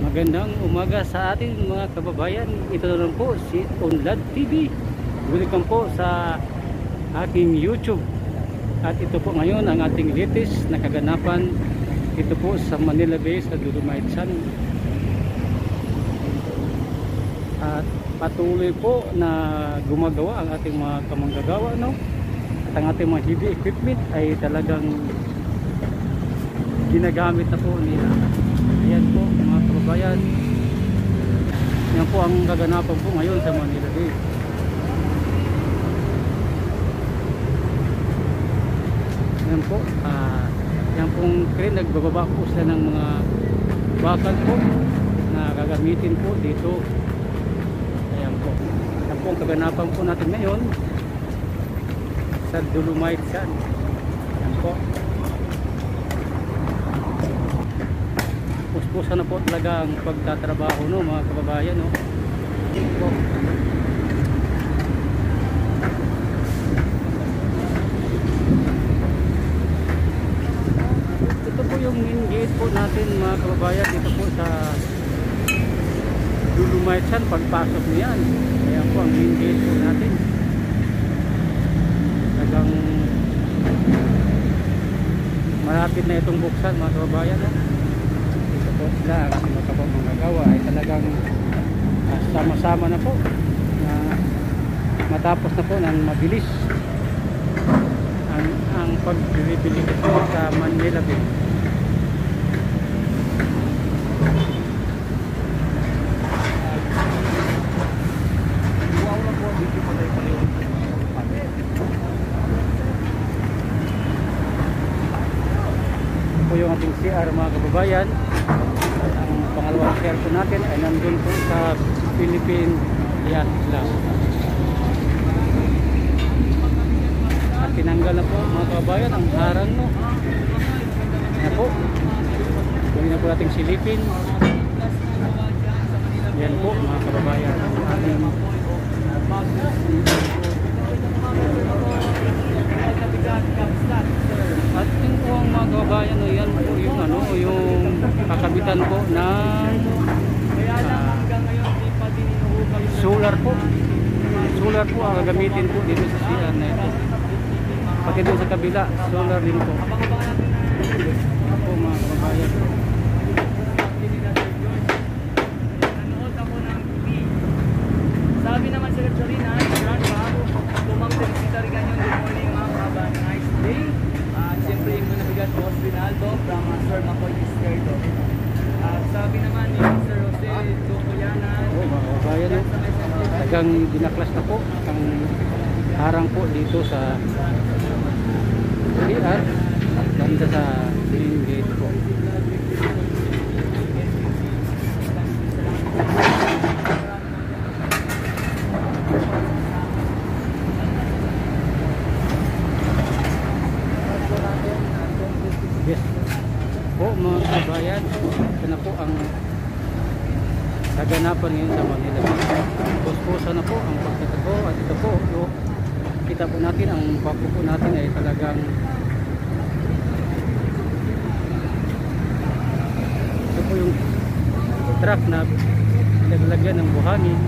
Magandang umaga sa ating mga kababayan. Ito na lang po si Unlad TV. Welcome po sa aking YouTube. At ito po ngayon ang ating latest na kaganapan dito po sa Manila Bay sa Dolomite Sun. At patuloy po na gumagawa ang ating mga kamanggagawa, no? At ang ating mga heavy equipment ay talagang ginagamit na po nila. Ayan po mga kababayan, yan po ang kaganapan po ngayon sa Manila Bay. Yan po, yan pong crane, nagbababa po sila ng mga bakal po na gagamitin po dito. Ayan po, yan po ang kaganapan po natin ngayon sa Dolomite Sun. Yan po, puspusan na po talaga ang pagtatrabaho, no, mga kababayan, no. Po. Ito po yung main gate po natin, mga kababayan, dito po sa Dolomite Sun. Pagpasok niyan, ayan po ang main gate po natin. Talagang malapit na itong buksan, mga kababayan, no. Sila ang ating magagawa ay talagang sama-sama na po na matapos na po ng mabilis ang pagbibili po sa Manila Bay. Ito po yung ating CR, mga kababayan. Ang pangalawang share po natin ay nandun po sa Philippine Yacht Club. At tinanggal na po, mga kababayan, ang harang, no. Yan po, huwag na po nating silipin. Yan po, mga kababayan, ang ating at yung po ang mga kababayan, no, yan po yung ano, yung kakabitan po ng solar po. Solar po ang gagamitin po dito sa CR na ito. Pati doon sa kabila, solar din po. Yan po, mga kababayan. Sabi naman sa Lecturina, Grand Bago, tumang tenisita rin ganyan, good morning mga kababayan, nice day. Siyempre yung nabigat Boss Rinaldo from Sir Macoy Izquierdo. Sabi naman ni Sir Jose Tuculiana, Mga kababayan, talagang dinaklas na po ang harang po dito sa CR at banda sa main gate po. Yes po, mga kabayan, ito na po ang kaganapan ngayon sa Manila. Puspusan na po ang pagtatago. At ito po, kita po natin ang pagpupo natin ay talagang ito po yung truck na naglagyan ng buhangin.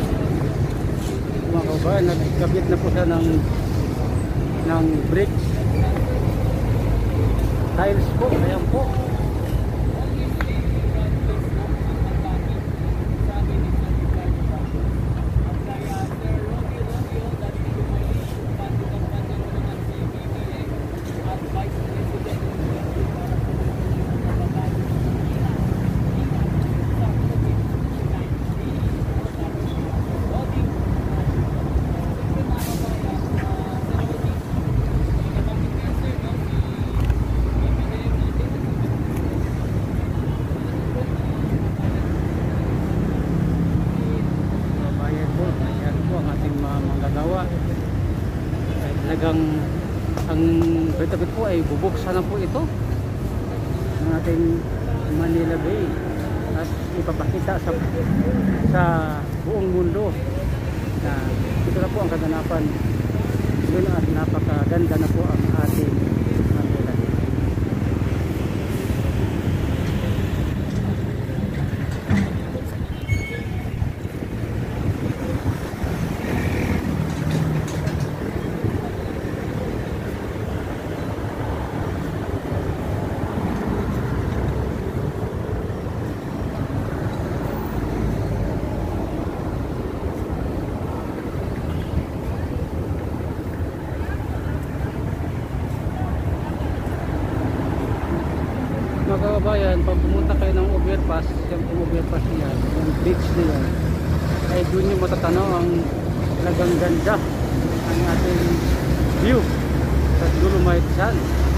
Nagkabit na po siya ng bricks. tiles po. Ayan po. Talagang ang bit po ay bubuksan na po ito ng ating Manila Bay at ipapakita sa buong mundo na ito na po ang kaganapan yun at napakaganda na po ang ating Manila Bay. Mga kababayan, pag pumunta kayo ng overpass, yung overpass niya, yung bridge na yan, ay doon nyo matatanaw ang talagang ganda ang ating view sa Dolomite Sand.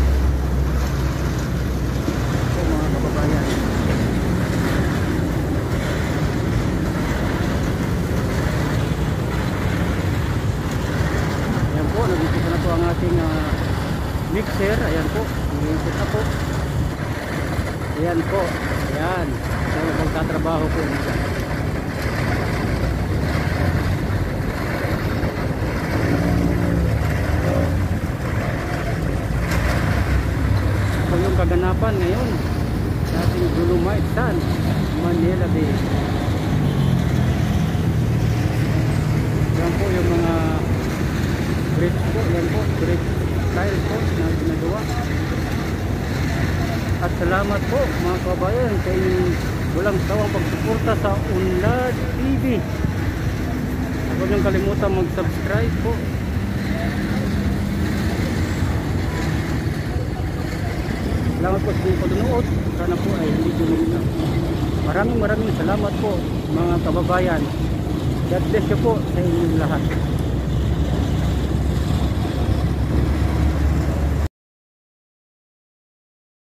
So mga kababayan, ayan po, nag-iisip na po ang ating mixer. Ayan po, nag-iisip na po. Ayan po, ayan. So, magtatrabaho po nila. So, yung kaganapan ngayon sa ating Dolomite Sand, Manila Bay. Yan po yung mga bridge po, yan po, bridge style po na ginagawa. At salamat po mga kababayan sa inyong walang sawang pagsuporta sa Unlad TV. Huwag niyong kalimutan mag-subscribe po. Salamat po sa inyong pagnunood. Sana po ay hindi dumulong. Maraming salamat po mga kababayan. God bless you po sa inyong lahat.